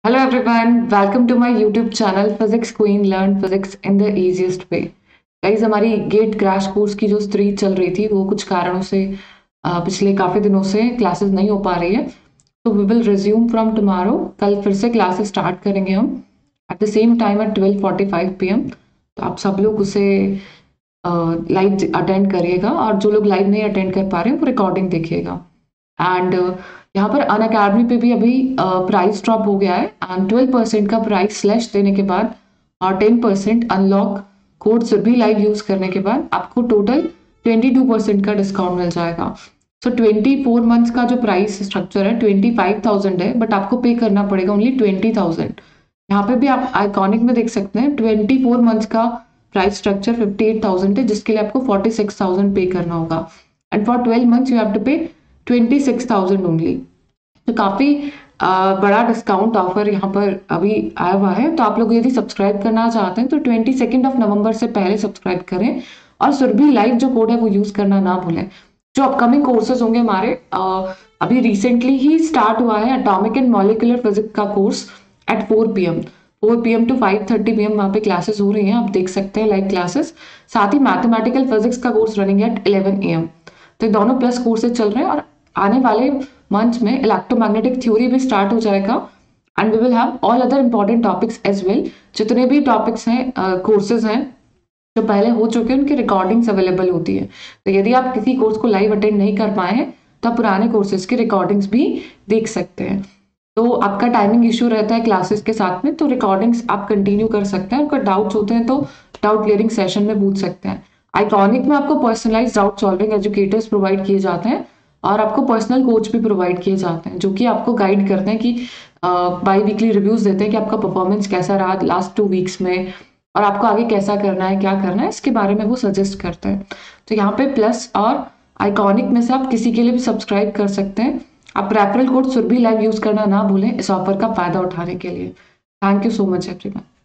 Hello everyone, welcome to my YouTube channel Physics Queen Learn Physics in the Easiest Way। Guys हमारी GATE crash course की जो series चल रही थी वो कुछ कारणों से पिछले काफ़ी दिनों से क्लासेस नहीं हो पा रही है, तो we will resume from tomorrow. कल फिर से क्लासेस स्टार्ट करेंगे हम at the same time at 12:45 PM। तो आप सब लोग उसे लाइव अटेंड करिएगा और जो लोग लाइव नहीं अटेंड कर पा रहे हैं वो रिकॉर्डिंग देखिएगा। एंड यहाँ पर अनअकैडमी पे भी अभी प्राइस ड्रॉप हो गया है एंड 12% का प्राइस स्लैश देने के बाद और 10% unlock code Surabhi live use करने के बाद आपको टोटल 22% का डिस्काउंट मिल जाएगा। सो 24 मंथ्स का जो प्राइस स्ट्रक्चर है 25,000 है, बट आपको पे करना पड़ेगा ओनली 20,000। यहाँ पे भी आप आइकॉनिक में देख सकते हैं 24 मंथ्स का प्राइस स्ट्रक्चर 58,000 है, जिसके लिए आपको 46,000 पे करना होगा and for 12 months you have to pay 26,000 only. तो काफी बड़ा डिस्काउंट ऑफर यहाँ पर अभी आया हुआ है। तो आप लोग यदि सब्सक्राइब करना चाहते हैं तो 22 नवंबर से पहले सब्सक्राइब करें और सुरभि लाइव जो कोड है वो यूज करना ना भूलें। जो अपकमिंग कोर्सेज होंगे हमारे अभी रिसेंटली ही स्टार्ट हुआ है एटॉमिक एंड मॉलिक्यूलर फिजिक्स का course at 4 PM to 5:30 PM वहाँ पे क्लासेस हो रही हैं, आप देख सकते हैं लाइव क्लासेस। साथ ही मैथमेटिकल फिजिक्स का कोर्स रनिंग एट 11 AM। तो दोनों प्लस कोर्सेज चल रहे हैं और आने वाले मंथ में इलेक्ट्रोमैग्नेटिक थ्योरी भी स्टार्ट हो जाएगा and we will have all other important topics as well. जितने भी टॉपिक्स हैं कोर्सेज हैं जो पहले हो चुके हैं उनकी रिकॉर्डिंग्स अवेलेबल होती है। तो यदि आप किसी कोर्स को लाइव अटेंड नहीं कर पाए हैं तो आप पुराने कोर्सेज की रिकॉर्डिंग्स भी देख सकते हैं। तो आपका टाइमिंग इशू रहता है क्लासेस के साथ में, तो रिकॉर्डिंग्स आप कंटिन्यू कर सकते हैं। अगर डाउट्स होते हैं तो डाउट क्लियरिंग सेशन में पूछ सकते हैं। आइकॉनिक में आपको personalise doubt solving educators provide किए जाते हैं और आपको पर्सनल कोच भी प्रोवाइड किए जाते हैं जो कि आपको गाइड करते हैं कि बाई वीकली रिव्यूज देते हैं कि आपका परफॉर्मेंस कैसा रहा लास्ट 2 वीक्स में और आपको आगे कैसा करना है, क्या करना है, इसके बारे में वो सजेस्ट करते हैं। तो यहाँ पे प्लस और आइकॉनिक में से आप किसी के लिए भी सब्सक्राइब कर सकते हैं। आप referral code Surabhi live use करना ना भूलें इस ऑफर का फायदा उठाने के लिए। Thank you so much everyone.